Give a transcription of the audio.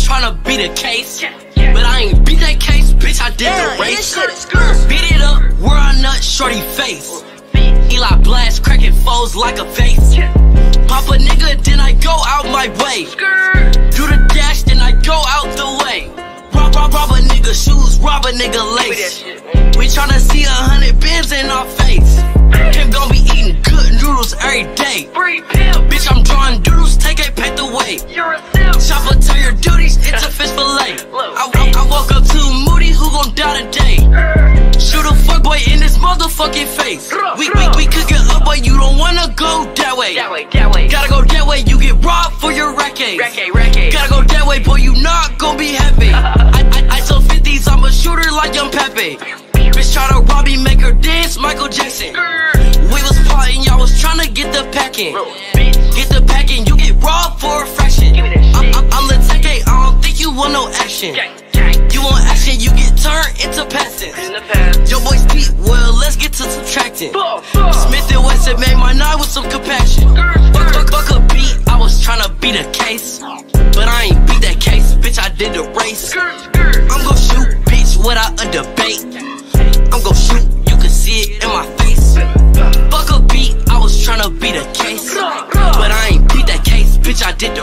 tryna beat a case, but I ain't beat that case, bitch, I did the race. Beat it up, where I nut shorty face. Eli blast, cracking foes like a vase. Pop a nigga, then I go out my way. Do the dash, then I go out the way. Rob a nigga shoes, rob a nigga lace. We tryna see 100 bins in our face. Him gon' be eating good noodles every day. Bitch, I'm drawing doodles, take a pack away. Chopper, turn your duties into fish fillet. I woke up too moody, who gon' die today? Shoot a fuckboy in his motherfucking face. We cook it up, but you don't wanna go that way. Gotta go that way, you get robbed for your racket. Gotta go that way, boy, you not gon' be happy. I sold 50s, I'm a shooter like young Pepe. Bitch try to rob me, make her dance, Michael Jackson. We was plotting, y'all was tryna get the packing. Get the packing, you get robbed for a fraction. I'm the Tay K, I don't think you want no action. You want action, you get turned into passive. Your boy's deep, well, let's get to subtracting. Smith and Wesson made my night with some compassion. Fuck a beat, I was tryna beat a case, but I ain't beat that case, bitch, I did the race. I'm gon' shoot, bitch, without a debate. I'm gon' shoot, you can see it in my face. Fuck a beat, I was tryna beat a case, but I ain't beat that case, bitch, I did